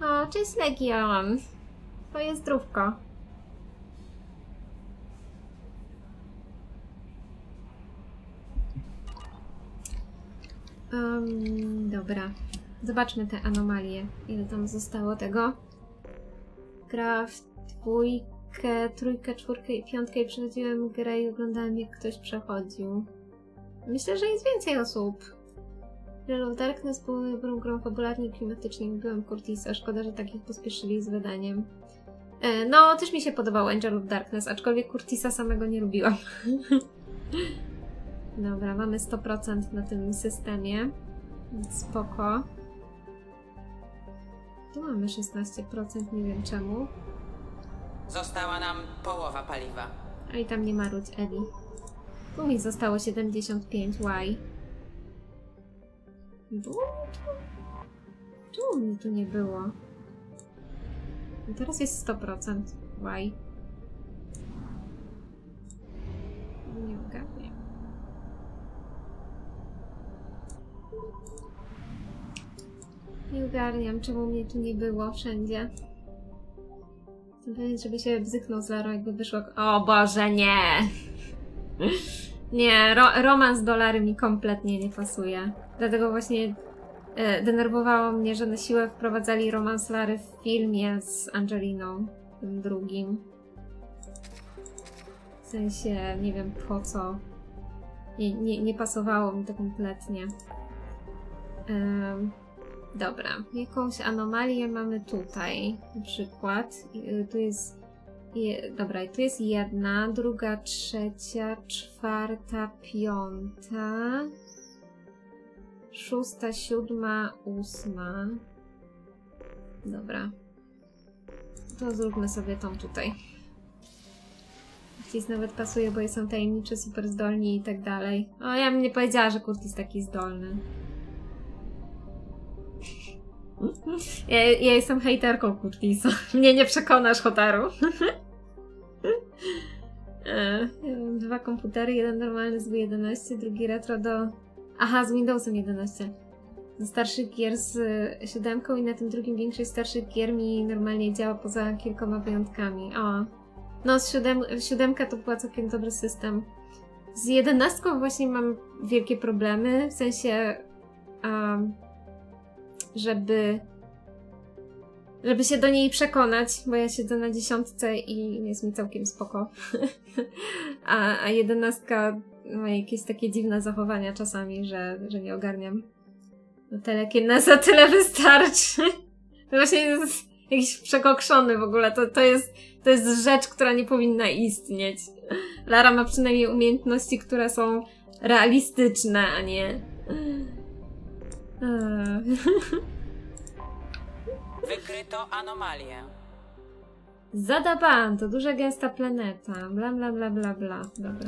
O, cześć Legion. Twoje zdrówko. Dobra. Zobaczmy te anomalie. Ile tam zostało tego? Gra w dwójkę, trójkę, czwórkę i piątkę i przechodziłem grę i oglądałem, jak ktoś przechodził. Myślę, że jest więcej osób. Angel of Darkness był dobrą grą fabularnie i klimatycznie. Lubiłam Curtisa. Szkoda, że takich pospieszyli z wydaniem. No, też mi się podobał Angel of Darkness, aczkolwiek Curtisa samego nie lubiłam. Dobra, mamy 100% na tym systemie. Spoko. Tu mamy 16%, nie wiem czemu. Została nam połowa paliwa. A i tam nie marudź, Eli. Tu mi zostało 75, why? Było mi tu? Czemu mnie tu nie było? I teraz jest 100%, why? Nie ogarniam. Nie ogarniam, czemu mnie tu nie było wszędzie. Chcę powiedzieć, żeby się bzyknął z Larą, jakby wyszło... O Boże, nie! Nie, romans do Lary mi kompletnie nie pasuje. Dlatego właśnie denerwowało mnie, że na siłę wprowadzali romans Lary w filmie z Angeliną, tym drugim. W sensie, nie wiem po co. Nie pasowało mi to kompletnie. Dobra, jakąś anomalię mamy tutaj, na przykład. Tu jest... Dobra, tu jest jedna, druga, trzecia, czwarta, piąta, szósta, siódma, ósma. Dobra. To zróbmy sobie tą tutaj. Curtis nawet pasuje, bo są tajemniczy, super zdolni i tak dalej. O, ja bym nie powiedziała, że Curtis taki zdolny. Ja jestem hejterką Curtisa. Mnie nie przekonasz, Hotaru. Ja mam 2 komputery, jeden normalny z W11, drugi retro do... Aha, z Windowsem 11. Do starszych gier z 7 i na tym drugim większość starszych gier mi normalnie działa poza kilkoma wyjątkami. O. No, z 7 to była całkiem dobry system. Z 11 właśnie mam wielkie problemy, w sensie... żeby się do niej przekonać, bo ja siedzę na 10 i jest mi całkiem spoko. a 11 ma jakieś takie dziwne zachowania czasami, że nie ogarniam. No telekineza tyle wystarczy. To właśnie jest jakiś przekokszony w ogóle. To jest rzecz, która nie powinna istnieć. Lara ma przynajmniej umiejętności, które są realistyczne, a nie... Wykryto anomalię. Zadaban, to duża gęsta planeta. Bla bla bla bla bla. Dobra.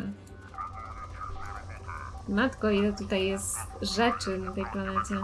Matko, ile tutaj jest rzeczy na tej planecie.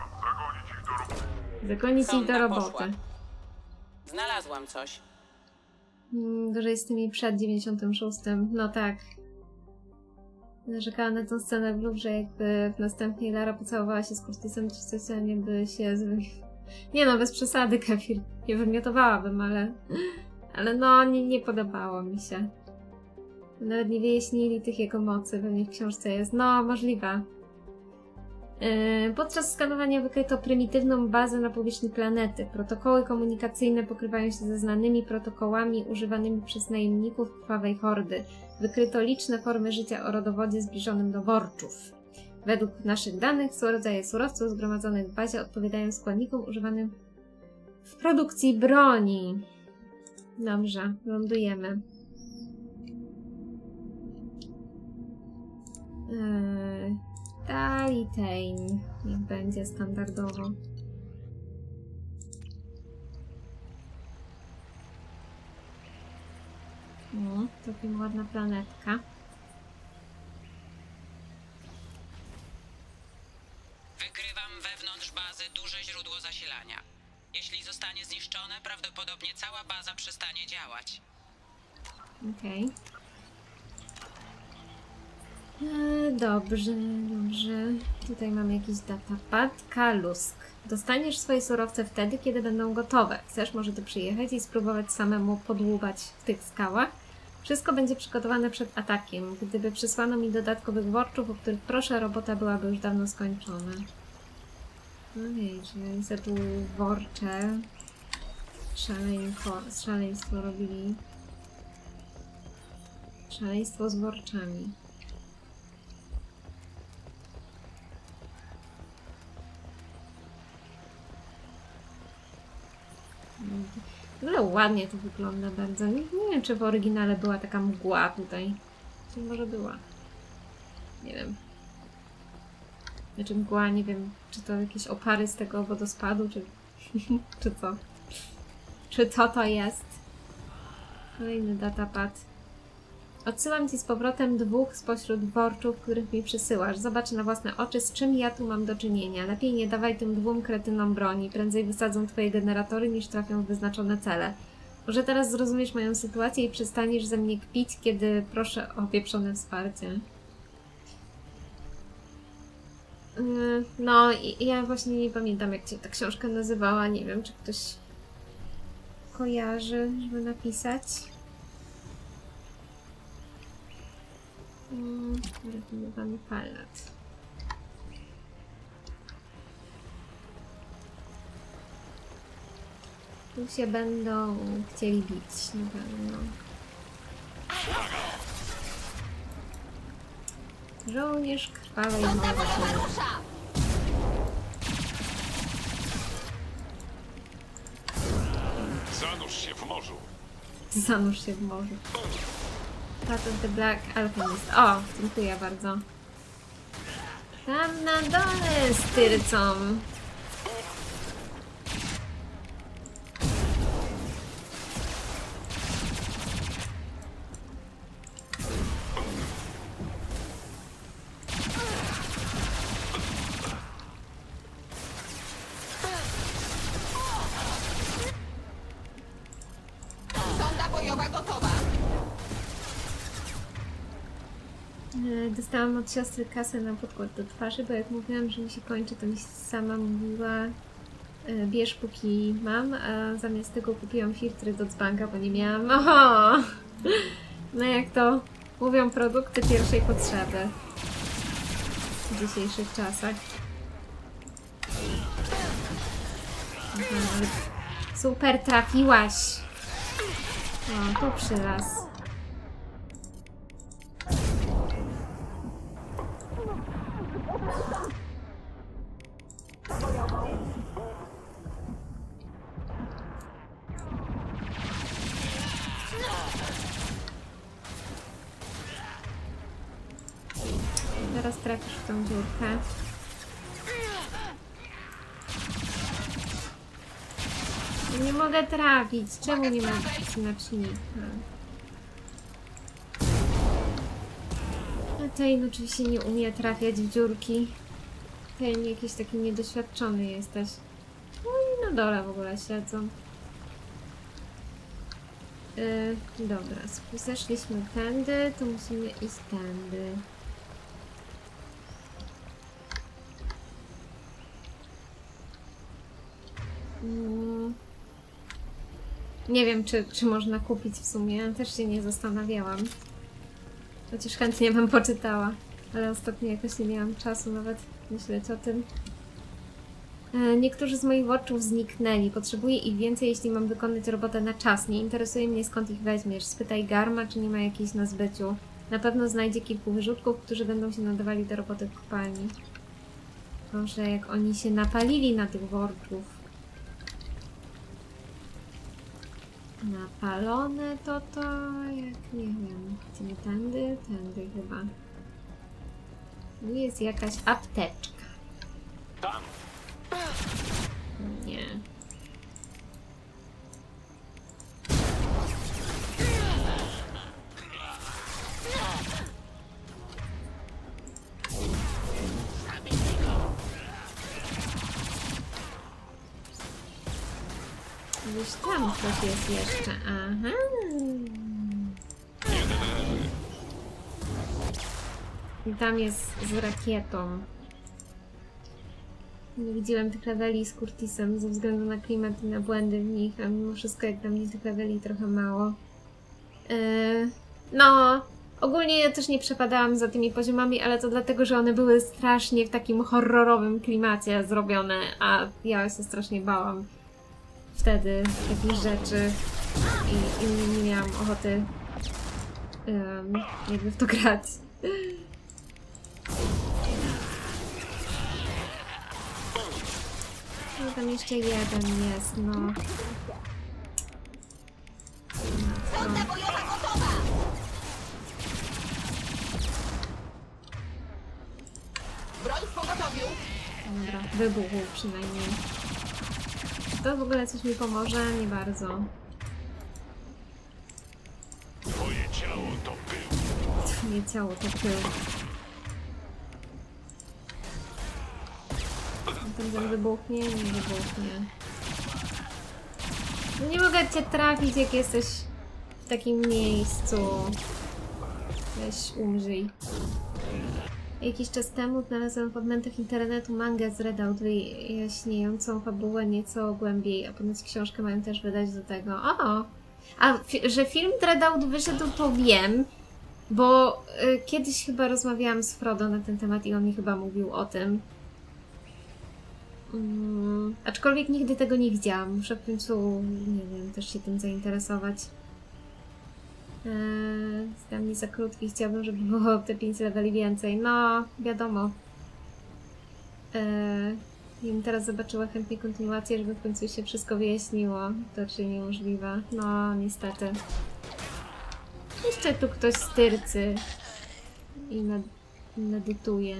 Zakonić ich do roboty. Poszła. Znalazłam coś. Gorzej z tymi przed 96. No tak. Narzekała na tą scenę w Louvre, że jakby w następnej Lara pocałowała się z Curtisem, czy coś, a nie by się... Nie no, bez przesady, Kefir. Nie wymiotowałabym, ale no, nie podobało mi się. Nawet nie wyjaśnili tych jego mocy, pewnie w książce jest. No, możliwe. Podczas skanowania wykryto prymitywną bazę na powierzchni planety. Protokoły komunikacyjne pokrywają się ze znanymi protokołami używanymi przez najemników Krwawej Hordy. Wykryto liczne formy życia o rodowodzie zbliżonym do worczów. Według naszych danych są rodzaje surowców zgromadzonych w bazie odpowiadają składnikom używanym w produkcji broni. Dobrze, lądujemy. Talitain. Niech będzie standardowo. O, całkiem ładna planetka. Wykrywam wewnątrz bazy duże źródło zasilania. Jeśli zostanie zniszczone, prawdopodobnie cała baza przestanie działać. Okej. Dobrze, dobrze. Tutaj mamy jakiś datapad. Kalusk. Dostaniesz swoje surowce wtedy, kiedy będą gotowe. Chcesz może tu przyjechać i spróbować samemu podłubać w tych skałach? Wszystko będzie przygotowane przed atakiem. Gdyby przysłano mi dodatkowych worczów, o których proszę, robota byłaby już dawno skończona. No wiecie, oni sobie tu worcze. Szaleństwo robili. Szaleństwo z worczami. No ładnie to wygląda bardzo. Nie wiem, czy w oryginale była taka mgła tutaj. Czy może była? Nie wiem. Znaczy mgła, nie wiem, czy to jakieś opary z tego wodospadu, czy... czy co? Czy co to jest? Kolejny datapad. Odsyłam ci z powrotem 2 spośród worczów, których mi przysyłasz. Zobacz na własne oczy, z czym ja tu mam do czynienia. Lepiej nie dawaj tym 2 kretynom broni. Prędzej wysadzą twoje generatory, niż trafią w wyznaczone cele. Może teraz zrozumiesz moją sytuację i przestaniesz ze mnie kpić, kiedy proszę o pieprzone wsparcie. No, ja właśnie nie pamiętam, jak się ta książka nazywała. Nie wiem, czy ktoś kojarzy, żeby napisać. Rafinowany palat. Tu się będą chcieli bić, na pewno. Żołnierz krwawej mowy. Zanurz się w morzu. Zanurz się w morzu. Path of the Black Alchemist. O, dziękuję bardzo. Tam na dole z tyrcą. Dostałam od siostry kasę na podkład do twarzy, bo jak mówiłam, że mi się kończy, to mi sama mówiła bierz póki mam, a zamiast tego kupiłam filtry do dzbanka, bo nie miałam. Oho! No jak to mówią produkty pierwszej potrzeby w dzisiejszych czasach. Aha, super trafiłaś! O, tu przylas. Teraz trafisz w tą dziurkę. Nie mogę trafić. Czemu nie ma znacznika? A ten oczywiście nie umie trafiać w dziurki. Ten jakiś taki niedoświadczony jesteś. No i na dole w ogóle siedzą. Dobra, zeszliśmy tędy, to musimy iść tędy. Nie wiem, czy można kupić w sumie. Ja też się nie zastanawiałam. Chociaż chętnie bym poczytała. Ale ostatnio jakoś nie miałam czasu nawet myśleć o tym. Niektórzy z moich worczów zniknęli. Potrzebuję ich więcej, jeśli mam wykonać robotę na czas. Nie interesuje mnie, skąd ich weźmiesz. Spytaj Garma, czy nie ma jakiejś na zbyciu. Na pewno znajdzie kilku wyrzutków, którzy będą się nadawali do roboty w kopalni. Boże, jak oni się napalili na tych worczów. Napalone to jak nie wiem. Idziemy tędy? Tędy chyba. Tu jest jakaś apteczka. Tam. Nie. Gdzieś tam coś jest jeszcze. Aha. I tam jest z rakietą. Nie widziałem tych leveli z Curtisem ze względu na klimat i na błędy w nich, a mimo wszystko jak dla mnie tych leveli trochę mało. No, ogólnie ja też nie przepadałam za tymi poziomami, ale to dlatego, że one były strasznie w takim horrorowym klimacie zrobione, a ja się strasznie bałam wtedy takich rzeczy i nie miałam ochoty jakby w to grać. No tam jeszcze jeden jest, no. Sonda bojowa gotowa! Broń w pogotowiu! Dobra, wybuchł przynajmniej. Czy to w ogóle coś mi pomoże? Nie bardzo. Twoje ciało to pył. Nie ciało, to pył. Ten wybuchnie? Nie wybuchnie. No nie mogę cię trafić, jak jesteś w takim miejscu. Weź umrzyj. Jakiś czas temu znalazłam w fragmentach internetu mangę z Redout wyjaśniającą fabułę nieco głębiej, a ponoć książkę mają też wydać do tego. O! A że film Redout wyszedł, to wiem, bo kiedyś chyba rozmawiałam z Frodo na ten temat i on mi chyba mówił o tym. Aczkolwiek nigdy tego nie widziałam. Muszę w końcu, nie wiem, też się tym zainteresować. Dla mnie za krótki, chciałabym, żeby było te 5 leveli więcej. No, wiadomo. Gdybym teraz zobaczyła chętnie kontynuację, żeby w końcu się wszystko wyjaśniło. To raczej niemożliwe. No, niestety. Jeszcze tu ktoś styrcy i medytuje.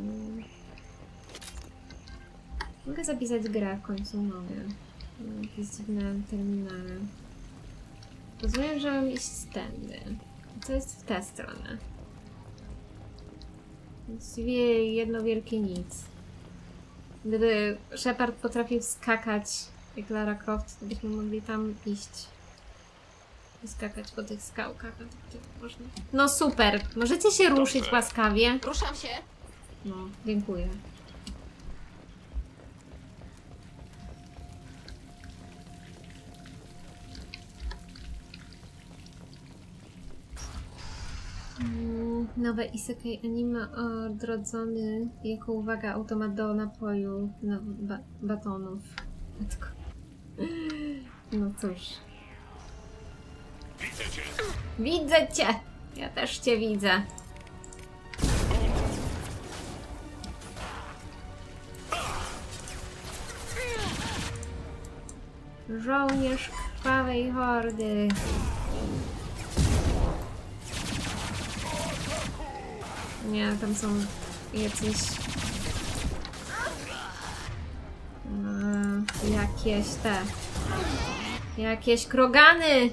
Mogę zapisać grę w końcu, mogę. Jakieś dziwne terminale. Rozumiem, że mam iść tędy. Co jest w tę stronę? Właściwie jedno wielkie nic. Gdyby Shepard potrafił skakać jak Lara Croft, to byśmy mogli tam iść. I skakać po tych skałkach. Można. No super! Możecie się ruszyć łaskawie? Ruszam się! No, dziękuję. Nowe isekai anime odrodzony jako uwaga automat do napoju batonów. No cóż. Widzę cię. Widzę cię! Ja też cię widzę. Żołnierz krwawej hordy. Nie, tam są jakieś... jakieś te... Jakieś krogany!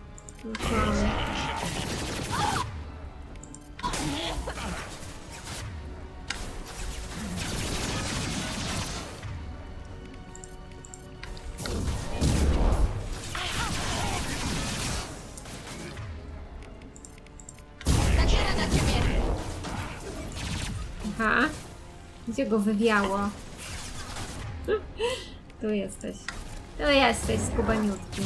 Zaciera na ciebie! Aha. Gdzie go wywiało? Tu jesteś. Tu jesteś, skubaniutki.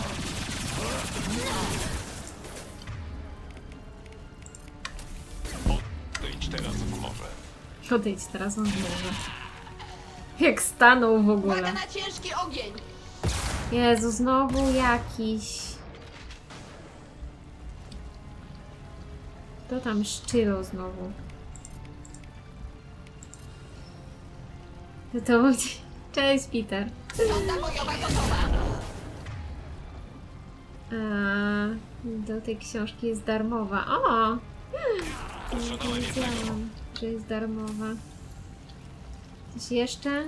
Odejdź teraz w morze. Odejdź teraz, on może. Jak stanął w ogóle. Uwaga na ciężki ogień! Jezu, znowu jakiś... Kto tam szczylo znowu? To będzie... Cześć, Peter. Sonda bojowa gotowa! Do tej książki jest darmowa. O! Poszanowanie tego. Wiedziałam, że jest darmowa. Coś jeszcze?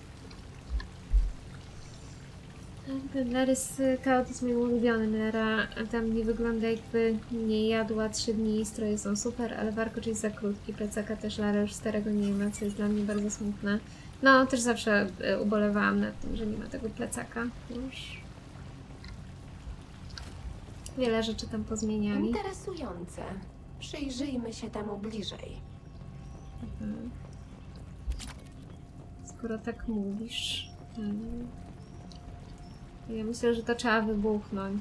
Larys Kaut jest moim ulubionym. Lara tam nie wygląda, jakby nie jadła 3 dni. Stroje są super, ale warkocz jest za krótki. Plecaka też Lara już starego nie ma, co jest dla mnie bardzo smutne. No, też zawsze ubolewałam nad tym, że nie ma tego plecaka już. Wiele rzeczy tam pozmieniali. Interesujące. Przyjrzyjmy się temu bliżej. Skoro tak mówisz. Ja myślę, że to trzeba wybuchnąć.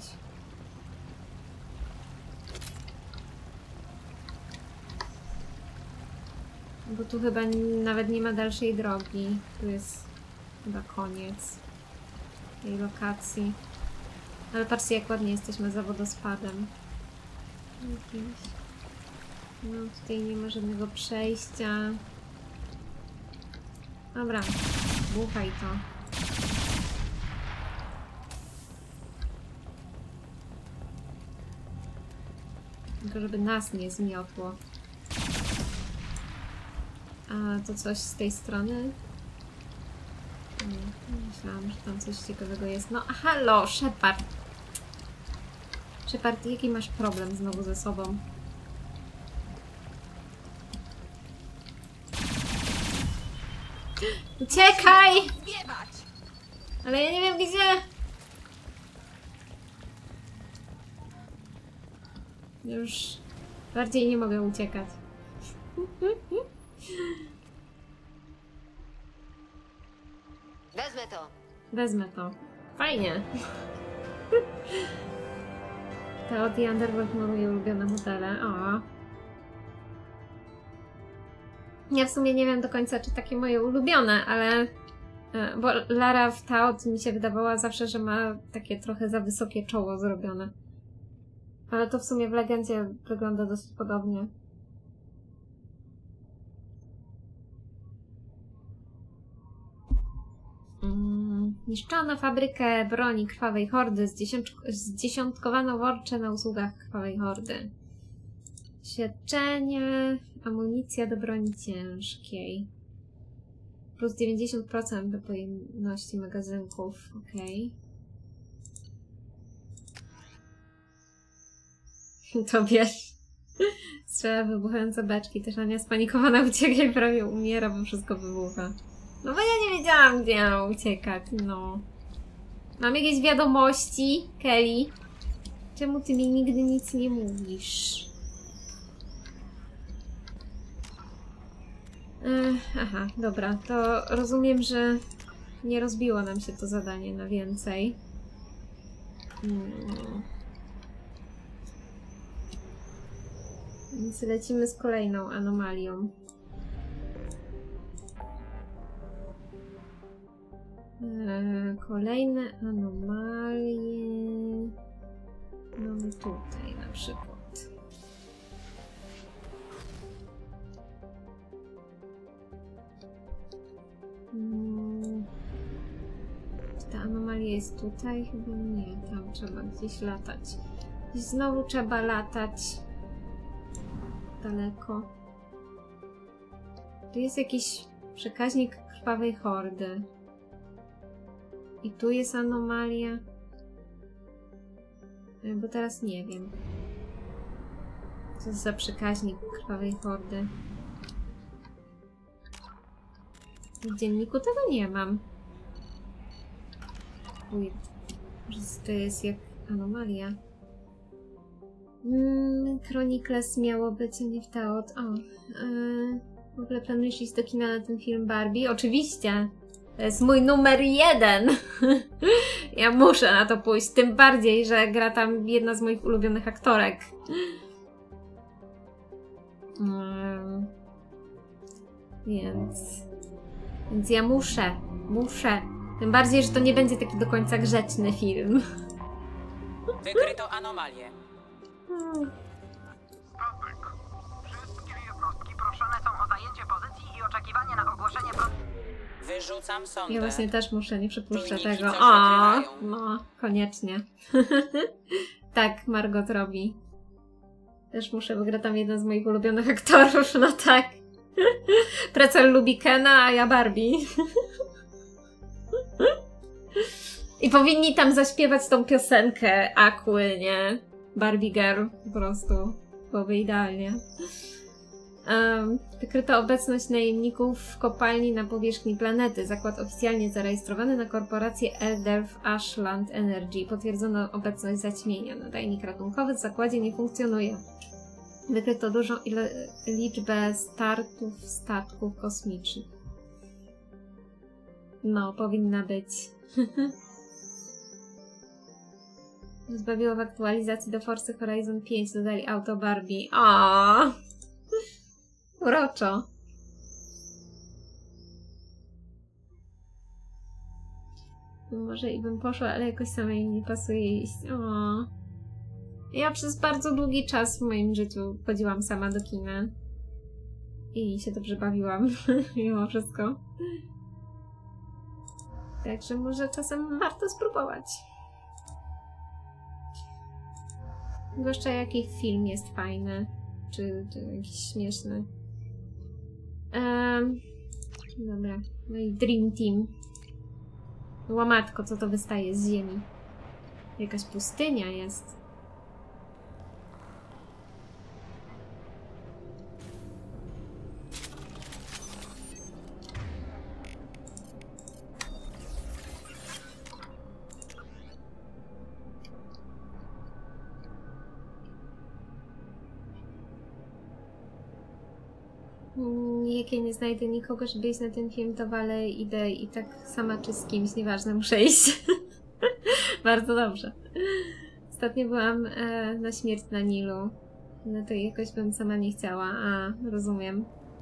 Bo tu chyba nawet nie ma dalszej drogi. Tu jest chyba koniec tej lokacji. Ale patrzcie, jak ładnie jesteśmy za wodospadem. No, tutaj nie ma żadnego przejścia. Dobra, buchaj to. Tylko żeby nas nie zmiotło. A to coś z tej strony? Nie, myślałam, że tam coś ciekawego jest. No, halo, Shepard! Shepard, jaki masz problem znowu ze sobą? Uciekaj! Zbiewać! Ale ja nie wiem gdzie! Już bardziej nie mogę uciekać. Wezmę to. Wezmę to. Fajnie. Teod i Underworld ma moje ulubione modele. O. Ja w sumie nie wiem do końca, czy takie moje ulubione, ale... Bo Lara w Teod mi się wydawała zawsze, że ma takie trochę za wysokie czoło zrobione. Ale to w sumie w Legendzie wygląda dosyć podobnie. Niszczono fabrykę broni Krwawej Hordy, zdziesiątkowano worcze na usługach Krwawej Hordy. Świadczenie, amunicja do broni ciężkiej. Plus 90% do pojemności magazynków. Okej. To wiesz. Strzela wybuchające beczki. Też Ania spanikowana ucieka i prawie umiera, bo wszystko wybucha. No bo ja nie wiedziałam, gdzie mam uciekać, no. Mam jakieś wiadomości, Kelly? Czemu ty mi nigdy nic nie mówisz? Aha, dobra, to rozumiem, że nie rozbiło nam się to zadanie na więcej. Więc lecimy z kolejną anomalią. Kolejne anomalie mamy tutaj na przykład. Czy ta anomalia jest tutaj? Chyba nie, tam trzeba gdzieś latać. Gdzieś znowu trzeba latać daleko. Tu jest jakiś przekaźnik Krwawej Hordy. I tu jest anomalia. Bo teraz nie wiem. Co za przekaźnik Krwawej Hordy. W dzienniku tego nie mam. Weird. Może to jest jak anomalia. Chronicles miało być, a nie w Teod. O. W ogóle planujesz iść do kina na ten film Barbie? Oczywiście! To jest mój numer 1! Ja muszę na to pójść, tym bardziej, że gra tam jedna z moich ulubionych aktorek. Więc ja muszę. Tym bardziej, że to nie będzie taki do końca grzeczny film. Wykryto anomalię. Patryk, wszystkie jednostki proszone są o zajęcie pozycji i oczekiwanie na ogłoszenie Wyrzucam sondę. Ja właśnie też muszę, nie przepuszczę Czujniki tego. coś O, wykrywają. no, koniecznie. Tak, Margot robi. Też muszę, bo gra tam jeden z moich ulubionych aktorów, no tak. Precel lubi Kena, a ja Barbie. I powinni tam zaśpiewać tą piosenkę Aquy, nie? Barbie Girl, po prostu. Byłoby idealnie. Wykryto obecność najemników w kopalni na powierzchni planety. Zakład oficjalnie zarejestrowany na korporację Elderf Ashland Energy. Potwierdzono obecność zaćmienia. Nadajnik ratunkowy w zakładzie nie funkcjonuje. Wykryto dużą liczbę startów statków kosmicznych. No, powinna być. Zbawiło w aktualizacji do Forza Horizon 5, dodali auto Barbie. O, uroczo. Może i bym poszła, ale jakoś samej mi nie pasuje iść. O. Ja przez bardzo długi czas w moim życiu chodziłam sama do kina. I się dobrze bawiłam, mimo wszystko. Także może czasem warto spróbować. Zwłaszcza jaki film jest fajny, czy jakiś śmieszny. Dobra, no i Dream Team. Łamatko, co to wystaje z ziemi? Jakaś pustynia jest. Jak ja nie znajdę nikogo, żeby iść na ten film, to walę, idę i tak sama czy z kimś, nieważne, muszę iść. Bardzo dobrze. Ostatnio byłam na Śmierć na Nilu. No to jakoś bym sama nie chciała. A, rozumiem.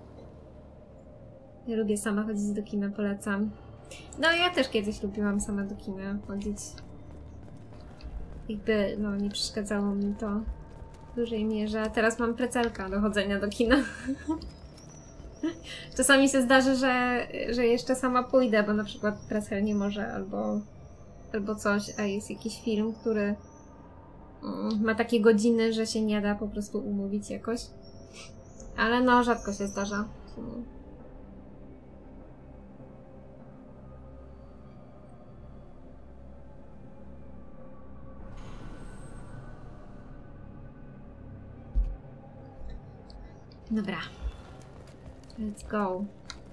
Ja lubię sama chodzić do kina, polecam. No ja też kiedyś lubiłam sama do kina chodzić. Jakby, no nie przeszkadzało mi to w dużej mierze. A teraz mam precelka do chodzenia do kina. Czasami się zdarzy, że jeszcze sama pójdę, bo na przykład Precel nie może albo coś, a jest jakiś film, który ma takie godziny, że się nie da po prostu umówić jakoś. Ale no, rzadko się zdarza. Dobra. Let's go.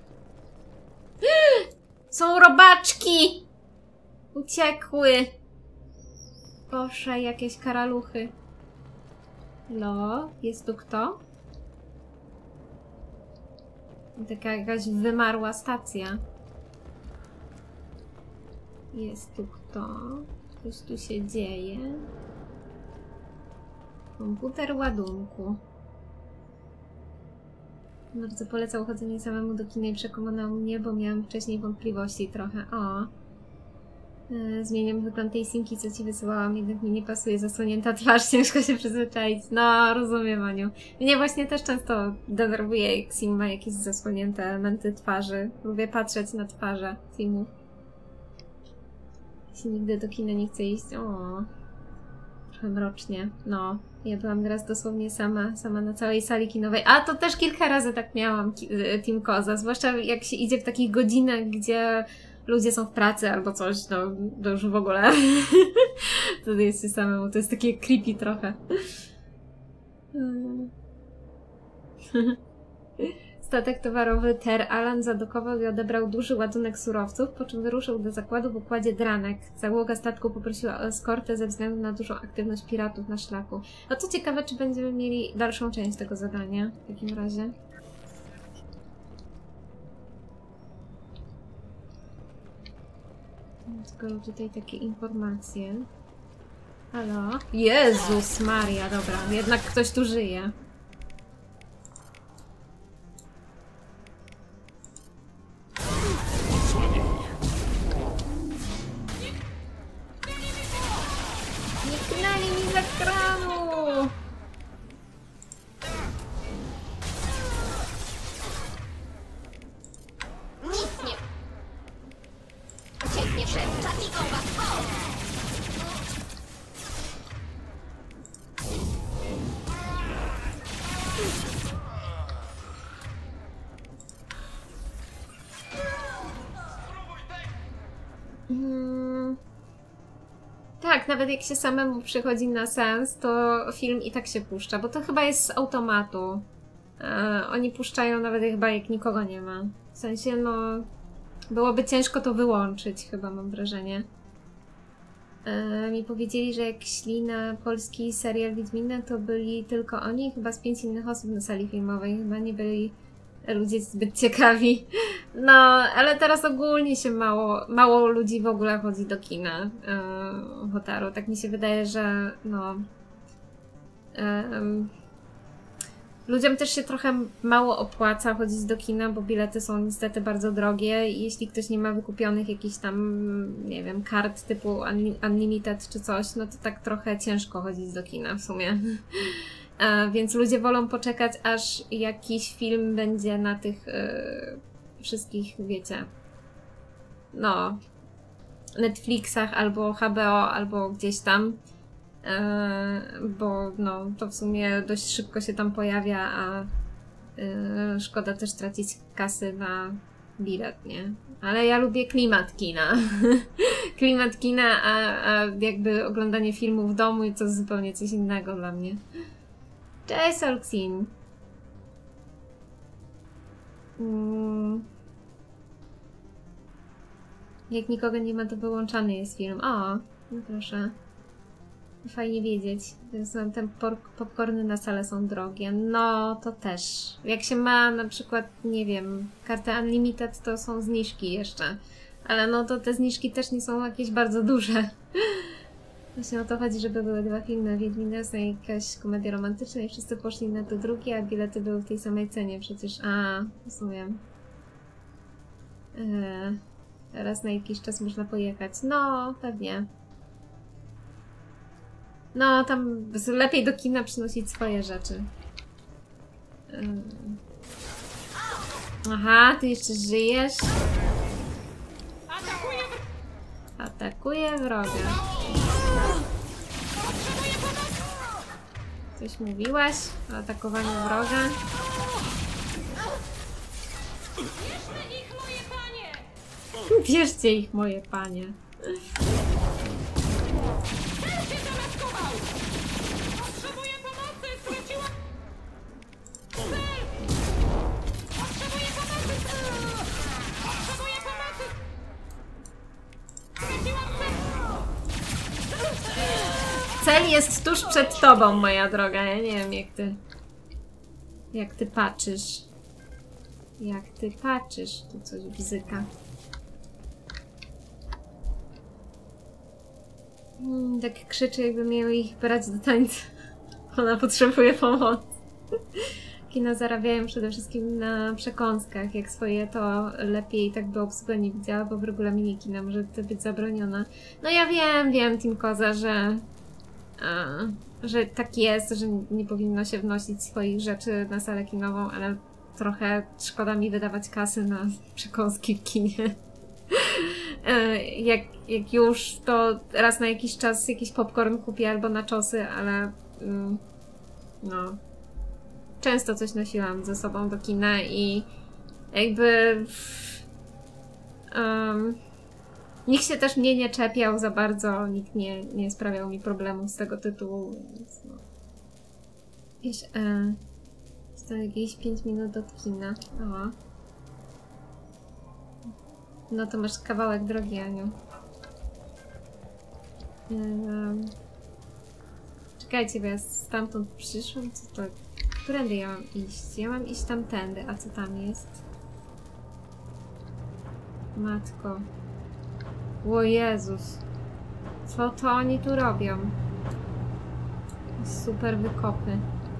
Są robaczki! Uciekły! Proszę, jakieś karaluchy. Lo, jest tu kto? Taka jakaś wymarła stacja. Jest tu kto? Coś tu się dzieje. Komputer ładunku. Bardzo polecał chodzenie samemu do kina i przekonał mnie, bo miałam wcześniej wątpliwości trochę. O! Zmieniam wygląd tej simki, co ci wysyłałam, jednak mi nie pasuje zasłonięta twarz, ciężko się przyzwyczaić. No, rozumiem, Aniu. Mnie właśnie też często denerwuje, jak sim ma jakieś zasłonięte elementy twarzy. Lubię patrzeć na twarze simów. Się nigdy do kina nie chce iść. O, trochę mrocznie. No, ja byłam teraz dosłownie sama na całej sali kinowej. A to też kilka razy tak miałam, Team Koza. Zwłaszcza jak się idzie w takich godzinach, gdzie ludzie są w pracy albo coś, no to już w ogóle. Wtedy jest się samemu. To jest takie creepy trochę. Statek towarowy Ter Alan zadokował i odebrał duży ładunek surowców, po czym wyruszył do zakładu w układzie Dranek. Załoga statku poprosiła o eskortę ze względu na dużą aktywność piratów na szlaku. No to ciekawe, czy będziemy mieli dalszą część tego zadania w takim razie. Skoro tutaj takie informacje. Halo? Jezus Maria, dobra, jednak ktoś tu żyje. Nie knali mi za kranu! Nic nie... Ucieknie przed czatniką was. Tak, nawet jak się samemu przychodzi na seans, to film i tak się puszcza, bo to chyba jest z automatu. Oni puszczają nawet chyba jak nikogo nie ma. W sensie, no... Byłoby ciężko to wyłączyć, chyba mam wrażenie. Mi powiedzieli, że jak szli na polski serial Wiedźmina, to byli tylko oni i chyba z 5 innych osób na sali filmowej. Chyba nie byli ludzie zbyt ciekawi. No, ale teraz ogólnie się mało ludzi w ogóle chodzi do kina Hotaru. Tak mi się wydaje, że no... ludziom też się trochę mało opłaca chodzić do kina, bo bilety są niestety bardzo drogie i jeśli ktoś nie ma wykupionych jakichś tam, nie wiem, kart typu Unlimited czy coś, no to tak trochę ciężko chodzić do kina w sumie. Więc ludzie wolą poczekać, aż jakiś film będzie na tych wszystkich, wiecie, no, Netflixach albo HBO, albo gdzieś tam. Bo no, to w sumie dość szybko się tam pojawia, a szkoda też tracić kasy na bilet, nie? Ale ja lubię klimat kina. Klimat kina, a jakby oglądanie filmu w domu to zupełnie coś innego dla mnie. Cześć, Olxin! Jak nikogo nie ma, to wyłączany jest film. O, no proszę. Fajnie wiedzieć. Te popcorny na salę są drogie. No, to też. Jak się ma na przykład, nie wiem, kartę Unlimited, to są zniżki jeszcze. Ale no to te zniżki też nie są jakieś bardzo duże. Właśnie o to chodzi, żeby były dwa filmy. Wiedźminesna i jakaś komedia romantyczna i wszyscy poszli na to drugie, a bilety były w tej samej cenie przecież. A, rozumiem. Teraz na jakiś czas można pojechać. No, pewnie. No, tam lepiej do kina przynosić swoje rzeczy. Aha, ty jeszcze żyjesz? Atakuje wroga. Coś mówiłaś o atakowaniu wroga? Bierzcie ich, moje panie. Potrzebuję pomocy! Straciłam... Potrzebuję pomocy! Potrzebuję pomocy! Straciłam Cel jest tuż przed tobą, moja droga. Ja nie wiem, jak ty patrzysz. Jak ty patrzysz, tu coś bzyka. Tak krzyczy, jakby miał ich brać do tańca. Ona potrzebuje pomocy. Kina zarabiają przede wszystkim na przekąskach. Jak swoje, to lepiej tak by obsługa nie widziała, bo w regulaminie kina może to być zabronione. No ja wiem, Team Koza, że tak jest, że nie powinno się wnosić swoich rzeczy na salę kinową, ale trochę szkoda mi wydawać kasy na przekąski w kinie. Jak już, to raz na jakiś czas jakiś popcorn kupię albo naczosy, ale no, często coś nosiłam ze sobą do kina i jakby nikt się też mnie nie czepiał za bardzo, nikt nie sprawiał mi problemów z tego tytułu, więc no. Jakieś 5 minut do kina. O. No to masz kawałek drogi, Aniu. Czekajcie, bo ja stamtąd przyszłam. Co to? Którędy ja mam iść? Ja mam iść tamtędy. A co tam jest? Matko. O Jezus. Co to oni tu robią? Super wykopy.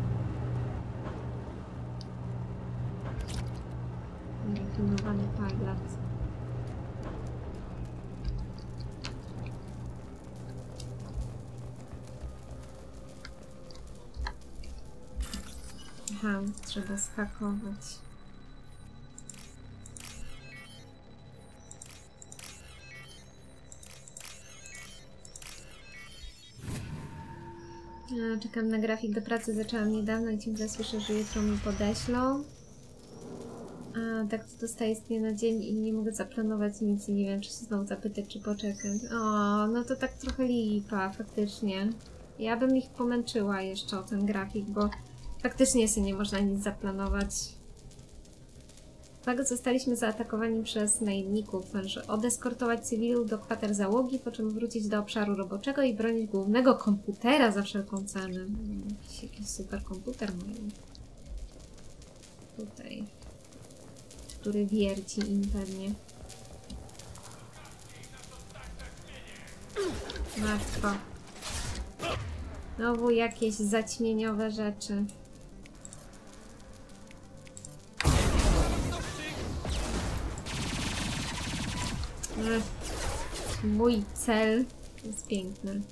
Rafinowany paglat. Aha, trzeba skakować. Czekam na grafik do pracy, zaczęłam niedawno i ciągle słyszę, że jutro mi podeślą. A tak to dostaję z dnia na dzień i nie mogę zaplanować nic i nie wiem, czy się znowu zapytać, czy poczekać. O, no to tak trochę lipa, faktycznie. Ja bym ich pomęczyła jeszcze o ten grafik, bo faktycznie sobie nie można nic zaplanować. Uwaga, zostaliśmy zaatakowani przez najemników. Należy odeskortować cywilów do kwater załogi, po czym wrócić do obszaru roboczego i bronić głównego komputera za wszelką cenę. Jakiś super komputer mają. Tutaj. który wierci im pewnie. Matko. Znowu jakieś zaćmieniowe rzeczy. Mój cel jest piękny.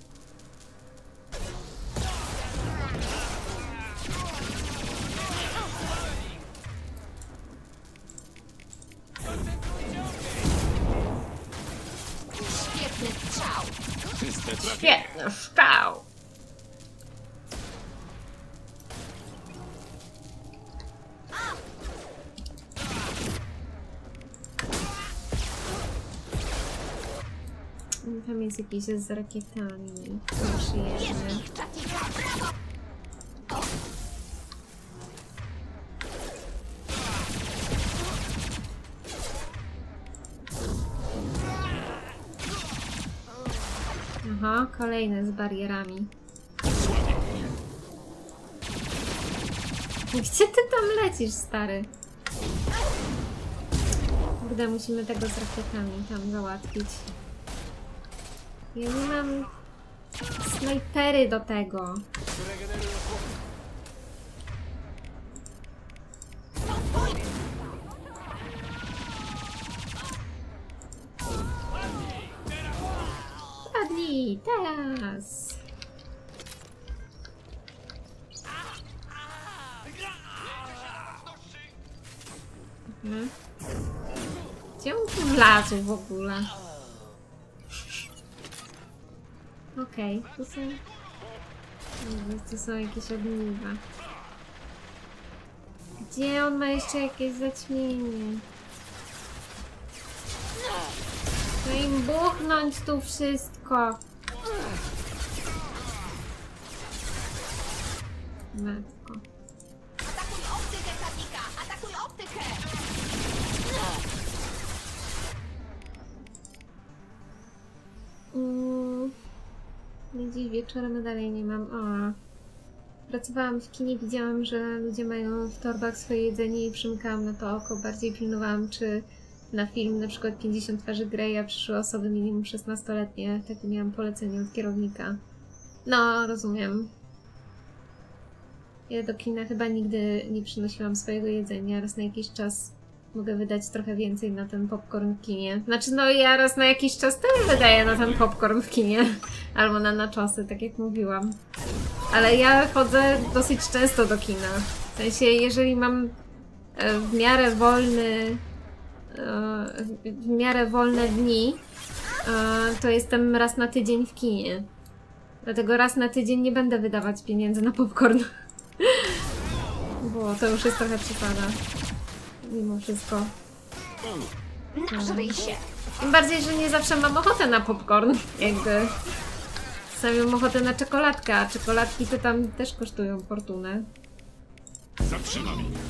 Świetny strzał. Czyste trafienie. Świetny strzał! Tam jest jakiś z rakietami. Przyjemne. Czatika, brawo! Aha, kolejne z barierami. Gdzie ty tam lecisz, stary? Kurde, musimy tego z rakietami tam załatwić. Ja nie mam snajpery do tego. Padnij, teraz! Mhm. Gdzie on tu wlazł w ogóle? Okej, tu są... Tu są jakieś ogniwa. Gdzie on ma jeszcze jakieś zaćmienie? No im buchnąć tu wszystko. Matko. Atakuj optykę, Czatika! Atakuj optykę! Dziś wieczorem dalej nie mam. O. Pracowałam w kinie, widziałam, że ludzie mają w torbach swoje jedzenie i przymykałam na to oko. Bardziej pilnowałam, czy na film na przykład 50 twarzy Greya przyszły osoby minimum 16-letnie. Takie miałam polecenie od kierownika. No, rozumiem. Ja do kina chyba nigdy nie przynosiłam swojego jedzenia. Raz na jakiś czas mogę wydać trochę więcej na ten popcorn w kinie. Znaczy, no ja raz na jakiś czas też wydaję na ten popcorn w kinie. Albo na naczosy, tak jak mówiłam. Ale ja chodzę dosyć często do kina. W sensie, jeżeli mam w miarę wolne dni, to jestem raz na tydzień w kinie. Dlatego raz na tydzień nie będę wydawać pieniędzy na popcorn. Bo to już jest trochę przesada. Mimo wszystko. Nażryj się! Tym bardziej, że nie zawsze mam ochotę na popcorn. Jakby. Czasami mam ochotę na czekoladkę, a czekoladki to tam też kosztują fortunę. Zatrzymam ich.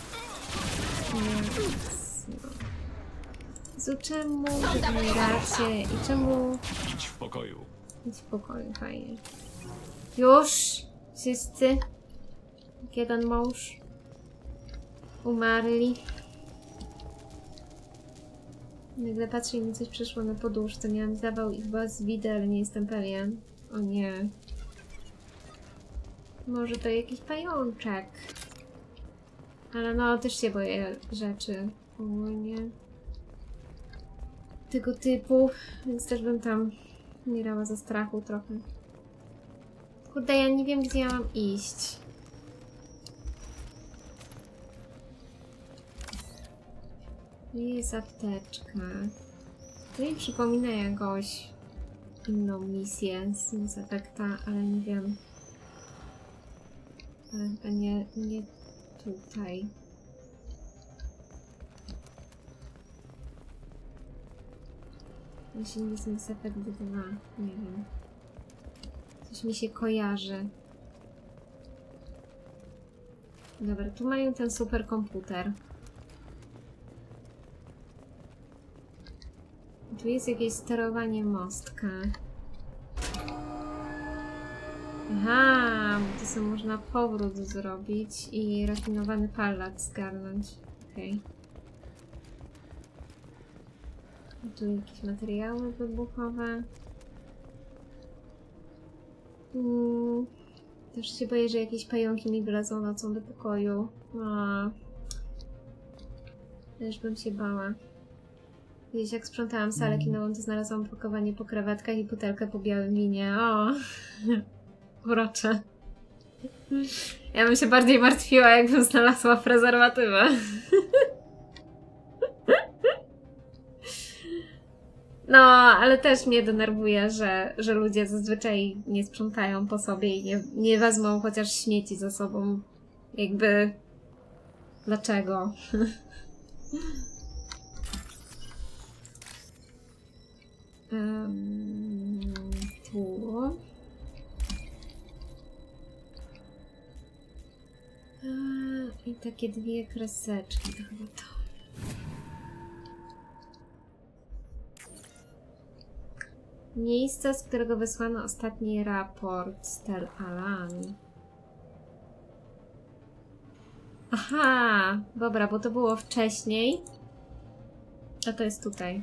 Czemu wybieracie i czemu... Idź w pokoju. Idź w pokoju, fajnie. Już! Wszyscy? Jak jeden mąż? Umarli? Nagle patrzę i mi coś przyszło na poduszce. Miałam zawał i chyba z widy, ale nie jestem pewien. O nie. Może to jakiś pajączek. Ale no, też się boję rzeczy ogólnie tego typu, więc też bym tam umierała ze strachu trochę. Kurde, ja nie wiem, gdzie ja mam iść. Tu jest apteczka. To mi przypomina jakoś inną misję z Mass Effecta, ale nie wiem. Ale chyba nie tutaj. Jeśli nie jest Mass Effect 2, nie wiem. Coś mi się kojarzy. Dobra, tu mają ten superkomputer. Tu jest jakieś sterowanie mostka. Aha, bo to sobie można powrót zrobić i rafinowany pallat zgarnąć. Okej. Tu jakieś materiały wybuchowe. Też się boję, że jakieś pająki mi wylezą nocą do pokoju. Też bym się bała. Kiedyś jak sprzątałam salę kinową, to znalazłam opakowanie po krewetkach i butelkę po białym winie. O, urocze. Ja bym się bardziej martwiła, jakbym znalazła prezerwatywę. No, ale też mnie denerwuje, że ludzie zazwyczaj nie sprzątają po sobie i nie wezmą chociaż śmieci ze sobą. Jakby... Dlaczego? Tu... I takie dwie kreseczki, to chyba to. Miejsce, z którego wysłano ostatni raport Stel Alan. Aha, dobra, bo to było wcześniej. A to jest tutaj.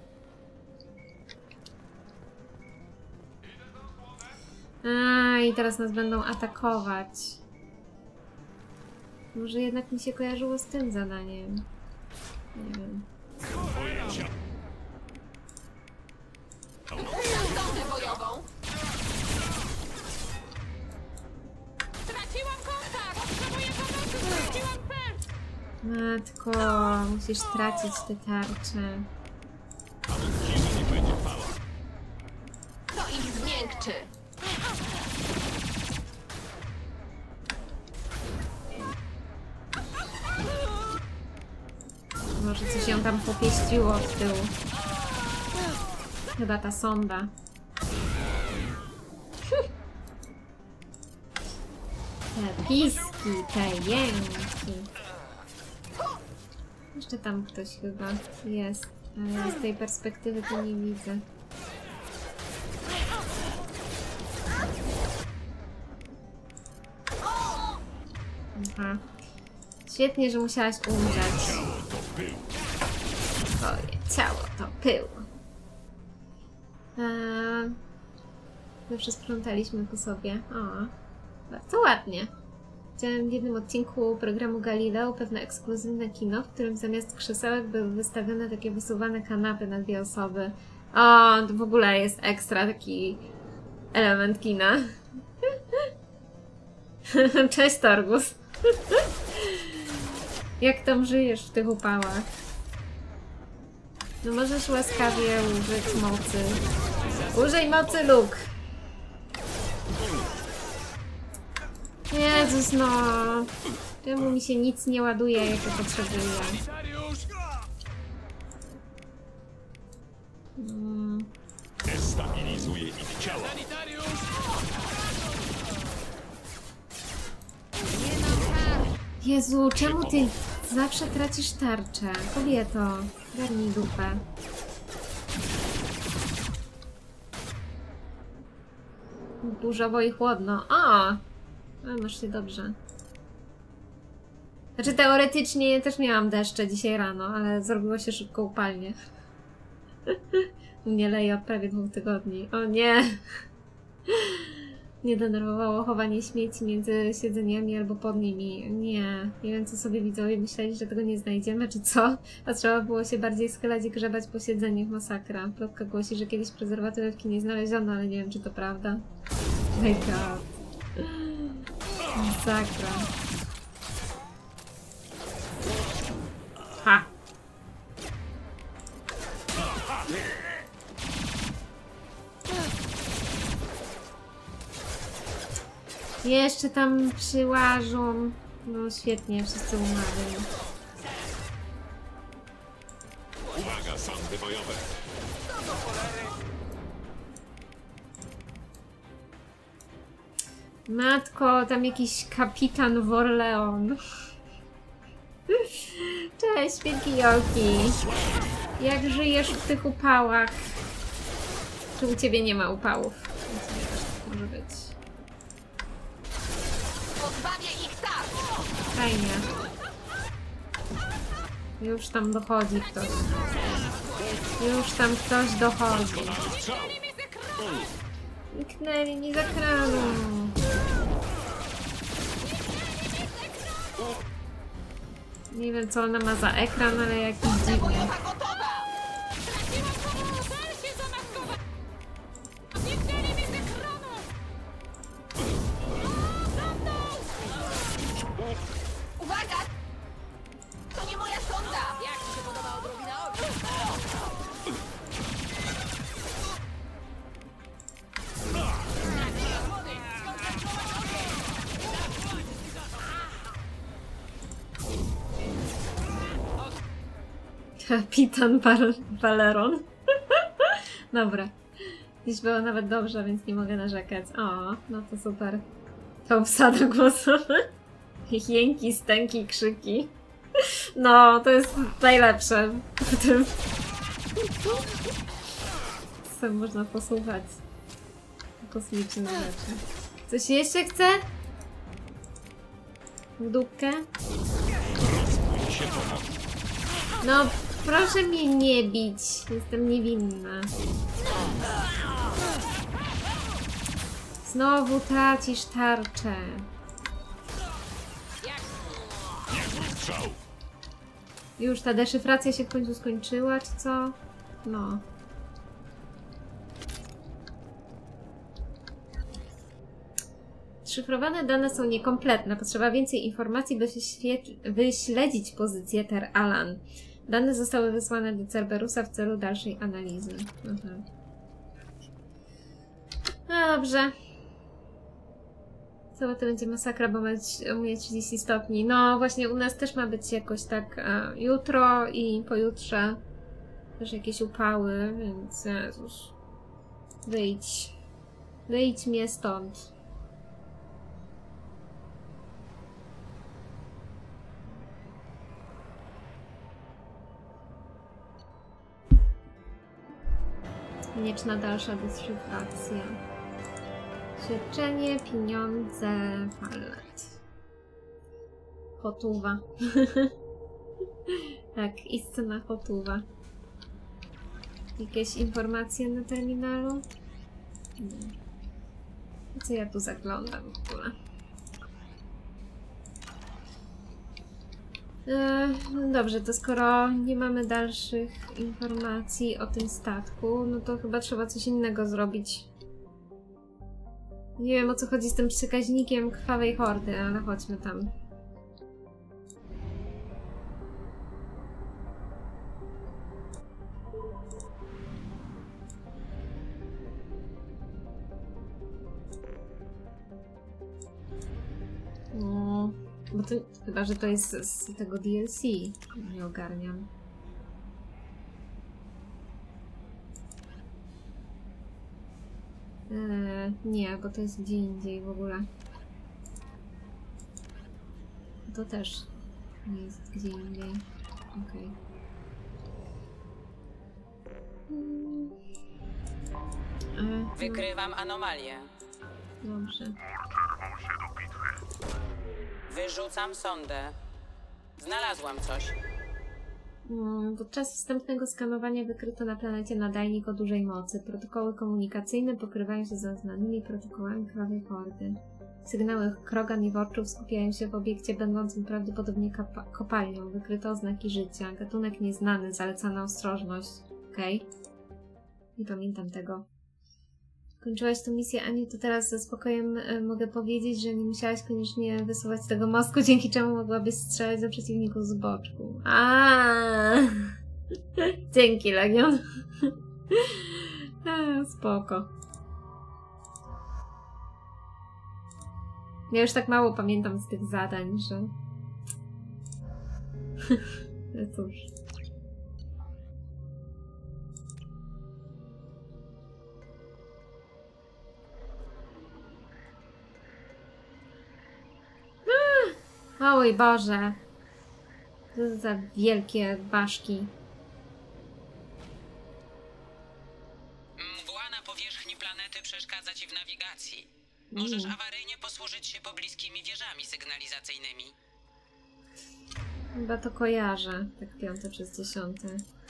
I teraz nas będą atakować. Może jednak mi się kojarzyło z tym zadaniem. Nie wiem. Zdążę bojową. Straciłam kontakt! Potrzebuję pomocy! Straciłam pęd! Matko, musisz tracić te tarcze. Nie będzie pała. To ich zmiękczy. Może coś ją tam popieściło w tył. Chyba ta sonda. Te piski, te jęki. Jeszcze tam ktoś chyba jest, ale z tej perspektywy to nie widzę. Aha. Świetnie, że musiałaś umrzeć. Twoje ciało to pył. Zawsze sprzątaliśmy po sobie. O, bardzo ładnie. Widziałem w jednym odcinku programu Galileo pewne ekskluzywne kino, w którym zamiast krzesełek były wystawione takie wysuwane kanapy na dwie osoby. O, to w ogóle jest ekstra taki element kina. Cześć, Torgus. Jak tam żyjesz w tych upałach? No możesz łaskawie użyć mocy. Użyj mocy, Luke! Jezus, no! Czemu mi się nic nie ładuje, jak to potrzebuję? Destabilizuje ich ciało. Jezu, czemu ty zawsze tracisz tarczę? Kobieto, garnij dupę. Burzowo i chłodno. O! Masz się dobrze. Znaczy teoretycznie też miałam deszcze dzisiaj rano, ale zrobiło się szybko upalnie. Mnie leje od prawie 2 tygodni. O nie! Nie denerwowało chowanie śmieci między siedzeniami albo pod nimi. Nie. Nie wiem, co sobie widzowie myśleli, że tego nie znajdziemy, czy co? A trzeba było się bardziej schylać i grzebać po siedzeniach. Masakra. Plotka głosi, że kiedyś prezerwatywki nie znaleziono, ale nie wiem, czy to prawda. My god. Masakra. Ha! Jeszcze tam przyłażą. No świetnie, wszyscy umarli. Uwaga, sądy bojowe. Matko, tam jakiś kapitan Worleon. Cześć, wielki Joki. Jak żyjesz w tych upałach? Czy u ciebie nie ma upałów? U ciebie też tak może być. Pozbawię ich tarcz. Fajnie. Już tam dochodzi ktoś. Już tam ktoś dochodzi. Strzał! Zniknęli mi z ekranu. Nie wiem, co ona ma za ekran, ale jakiś dziwny. Traciłam pomoc! Cel się zamaskował! Zniknęli mi z ekranu! Uwaga! To nie moja sonda! Jak ci się podoba odrobina ognia? Kapitan Valeron. Dobra. Dziś było nawet dobrze, więc nie mogę narzekać. O, no to super. To obsada głosowa. Jęki, stęki, krzyki. No, to jest najlepsze w tym. Co można posłuchać? Kosmiczne rzeczy. Coś jeszcze chce? W dupkę? Rozpój się pomoc. No, proszę mnie nie bić. Jestem niewinna. Znowu tracisz tarczę. Niezły strzał! Już ta deszyfracja się w końcu skończyła, czy co? No. Szyfrowane dane są niekompletne. Potrzeba więcej informacji, by wyśledzić pozycję Ter Alan. Dane zostały wysłane do Cerberusa w celu dalszej analizy. Aha. No dobrze. Cała to będzie masakra, bo u mnie 30 stopni. No właśnie u nas też ma być jakoś tak jutro i pojutrze też jakieś upały, więc Jezus. Wyjdź. Wyjdź mnie stąd. Konieczna dalsza deszyfracja. Świadczenie, pieniądze, palet. Hotuwa. Tak, istna hotuwa. Jakieś informacje na terminalu? Nie. Co ja tu zaglądam w ogóle? Dobrze, to skoro nie mamy dalszych informacji o tym statku, no to chyba trzeba coś innego zrobić. Nie wiem, o co chodzi z tym przekaźnikiem krwawej hordy, ale chodźmy tam. No, bo to chyba, że to jest z tego DLC. Nie ogarniam. Nie, bo to jest gdzie indziej w ogóle. To też nie jest gdzie indziej. Okej. Wykrywam anomalię. Dobrze. Wyrzucam sondę. Znalazłam coś. Podczas wstępnego skanowania wykryto na planecie nadajnik o dużej mocy. Protokoły komunikacyjne pokrywają się ze znanymi protokołami krwawej hordy. Sygnały Krogan i Worczów skupiają się w obiekcie będącym prawdopodobnie kopalnią. Wykryto oznaki życia. Gatunek nieznany. Zalecana ostrożność. Okej. Nie pamiętam tego. Kończyłaś tę misję, Aniu, to teraz ze spokojem mogę powiedzieć, że nie musiałaś koniecznie wysuwać tego mostku, dzięki czemu mogłabyś strzelać do przeciwników z boczku. Dzięki, Legion. Spoko. Ja już tak mało pamiętam z tych zadań, że... No cóż. Oj Boże. Co za wielkie baszki. Mgła na powierzchni planety przeszkadza ci w nawigacji. Możesz awaryjnie posłużyć się pobliskimi wieżami sygnalizacyjnymi. Chyba to kojarzę. Tak 5. przez 10.